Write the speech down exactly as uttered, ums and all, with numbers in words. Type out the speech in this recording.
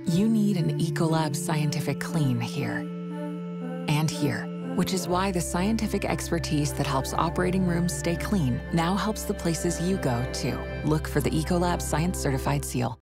You need an Ecolab Scientific Clean here and here, which is why the scientific expertise that helps operating rooms stay clean now helps the places you go too. Look for the Ecolab Science Certified seal.